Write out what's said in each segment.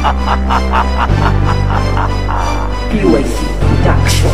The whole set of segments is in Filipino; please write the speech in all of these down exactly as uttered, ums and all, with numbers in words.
P Y C Production.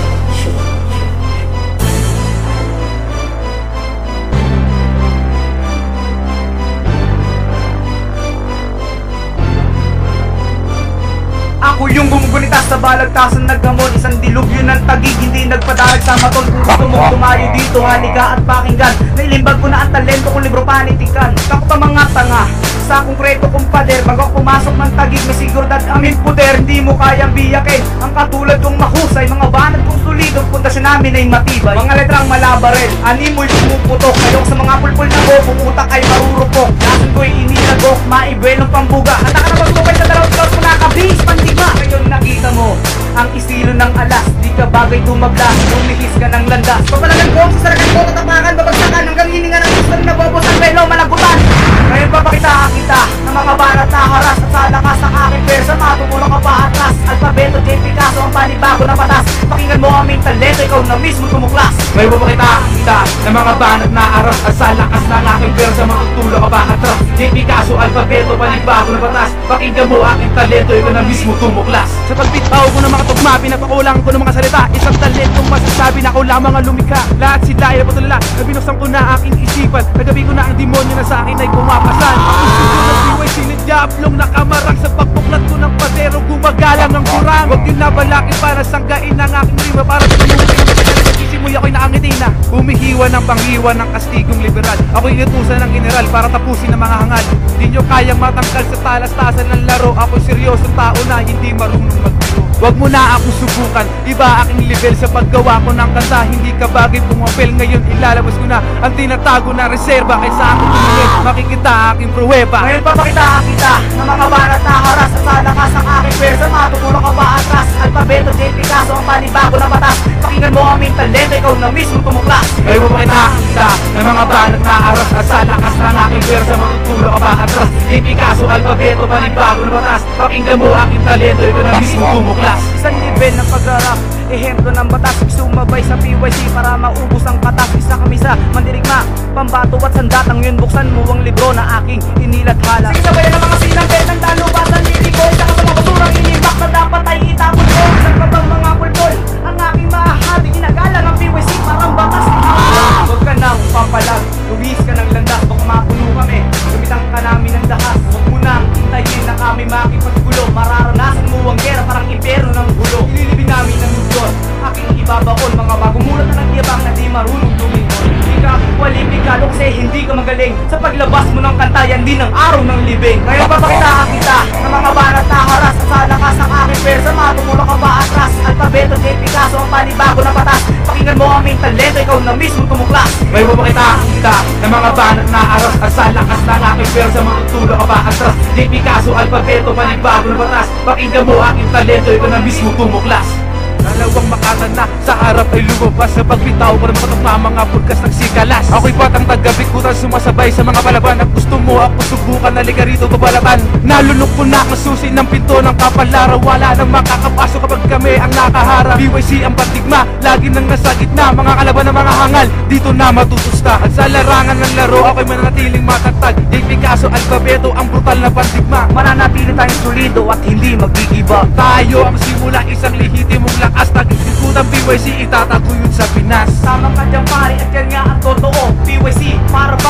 Ako yung gumugunita sa balagtasan naghamon. Isang dilubyo ng tagig, hindi nagpadalag sa matol. Kung gusto mong tumayo dito, halika at pakinggan. Nailimbag ko na ang talento kong libro panitikan. Kako pa mga tanga sa konkreto kong pader. Bago ako pumasok ng tagig, may siguridad aming puder. Hindi mo kayang biyakin ang katulad kong mahusay. Mga banat kong solidong pundasyon namin ay matibay. Mga letrang malabarel, animoy pumuputok. Kayong sa mga pulpul na bobo, utak ay marurupok. Lasan ko'y inilagok, maibelong pambuga. Handa ka na magsukay sa dalawang mo nakabis pandigma. Ngayon nakita mo ang estilo ng alas. Di ka bagay tumabla, lumihis ka ng landas. Papalagan ko, sasaragan ko, tatapakan, babagsakan hanggang hininga ng gusto na bobo sa pelo, malagutan. Ngayon papakita kita ng mga banat na haras. At sa lakas ng aking persa, matutulong ka pa atras. Alfabeto, J. Picasso, ang panibago na patas. Pakinggan mo aming talento, ikaw na mismo tumuklas. Ngayon papakita kita ng mga banat na aras. At sa lakas ng aking persa, matutulong ka pa atras. J. Picasso, alfabeto, panibago na patas. Pakinggan mo aking talento, ikaw na mismo tumuklas. Sa pagbitaw ko ng mga tugma, pinapakulang ko ng mga salita. Isang talentong masasabi na ako lamang ang lumikha. Lahat sila ay napatulala, na binuksan ko na aking isipan. Nagabi ko na ang demonyo na sa akin ay pumapasal. Ang studio ng P Y C ni Diablong nakamarang. Sa pagbuklat ko ng patero, gumagalang ang kurang. Huwag yun na balakin para sanggain ang aking rima. Para sa mamuhay ng pagkakasisimuy ako'y nakangiti na. Humihiwa ng panghiwa ng kastigong liberal. Ako'y inutusan ng general para tapusin ang mga hangad. Di nyo kayang matangkal sa talas-tasan ng laro. Ako'y seryosong tao na hindi marunong magbiro. Huwag mo na ako subukan, iba aking level sa paggawa ko ng kanta. Hindi ka bagay pumapel, ngayon ilalabas ko na ang tinatago na reserba. Kaysa ako tumingin, makikita aking pruweba. Ngayon papakita kita ng mga banat na haras. At sa lakas ng aking persa, matutulong ka pa atras. Alfabeto, J. Picasso, ang panibago na batas. Pakinggan mo aming talento, ikaw na mismo tumuklas. Ngayon papakita kita ng mga banat na aras. At sa lakas ng aking persa, matutulong ka pa atras. J. Picasso, alfabeto, panibago na batas. Pakinggan mo aking talento, ikaw na mismo tumuklas. Isang level ng pag-rap, ehemplo ng batas. Sumabay sa P Y C para maubos ang katas. Isa kami sa mandirigma, pambato at sandatang yun. Buksan mo ang libro na aking inilathala. Sige sabayan ng mga sinangkay ng dalubasan liriko. Isa ka sa mga basurang inimbak na dapat ay itapon ko. Saan ka bang mga pulpol? Ang aking mahahati, ginagalang ang P Y C parang batas. Huwag ka nang papalag, luwis ka ng landas. Baka mapuno kami, gamitan ka namin ng dahas. Huwag mo nang hintayin na kami makipaggulo. Mararanasan mo ang gera parang impero ng gulo. Ililibing namin ang mundo, aking ibabaon. Mga bagumulat na nagyabang na di marunong lumingon. Hindi ka kwalipikado kasi hindi ka magaling. Sa paglabas mo ng kanta, yan din ang araw ng libing. Ngayon papakita kita ng mga banat na haras. At sa lakas ng aking persa, matutulong ka pa atras. Alfabeto, J. Picasso, ang panibago na patas. Pakinggan mo aming talento, ikaw na mismo tumuklas. Ngayon papakita kita ng mga banat na aras. At sa lakas ng aking persa, matutulong ka pa atras. J. Picasso, alfabeto, panibago na batas. Pakinggan mo aking talento, ikaw na mismo tumuklas. Dalawang makatan na sa harap ay lumabas. Sa pagbitaw ko ng patok na mga pulkas ng sikalas. Ako'y batang taga-bikutan, sumasabay sa mga palaban. At gusto mo ako subukan, halika rito babalaban. Nalunok ko na ang susi ng pinto ng kapalaran. Wala nang makakapasok kapag kami ang nakaharap. P Y C ang patigma, lagi nang nasa gitna. Mga kalaban ng mga hangal, dito na matutusta. At sa larangan ng laro, ako'y mananatiling matatag. J. Picasso, alfabeto, ang brutal na patigma. Mananatili tayong solido at hindi magigiba. Tayo ang simula, isang lehitimong lakas. Tagikutan P Y C, itatago yun sa Pinas. Tama ka dyan pare at yan nga ang totoo. P Y C para